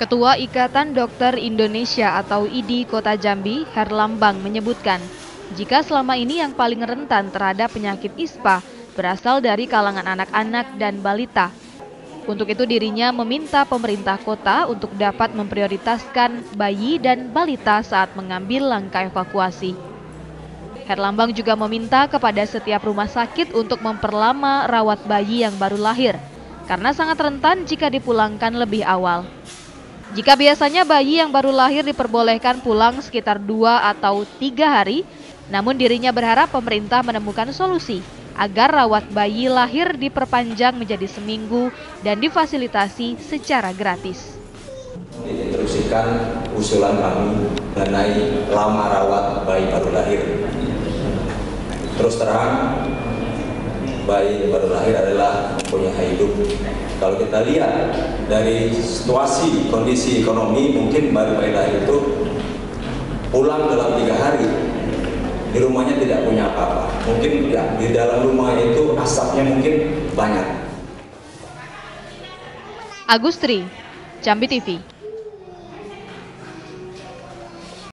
Ketua Ikatan Dokter Indonesia atau IDI Kota Jambi, Herlambang menyebutkan, jika selama ini yang paling rentan terhadap penyakit ISPA berasal dari kalangan anak-anak dan balita. Untuk itu dirinya meminta pemerintah kota untuk dapat memprioritaskan bayi dan balita saat mengambil langkah evakuasi. Herlambang juga meminta kepada setiap rumah sakit untuk memperlama rawat bayi yang baru lahir, karena sangat rentan jika dipulangkan lebih awal. Jika biasanya bayi yang baru lahir diperbolehkan pulang sekitar 2 atau 3 hari, namun dirinya berharap pemerintah menemukan solusi agar rawat bayi lahir diperpanjang menjadi seminggu dan difasilitasi secara gratis. Diinstruksikan usulan kami mengenai lama rawat bayi baru lahir. Terus terang, bayi baru lahir adalah mempunyai hidup. Kalau kita lihat dari situasi kondisi ekonomi, mungkin bayi lahir itu pulang dalam 3 hari, di rumahnya tidak punya apa-apa. Mungkin ya, di dalam rumah itu asapnya mungkin banyak. Agustri, Jambi TV.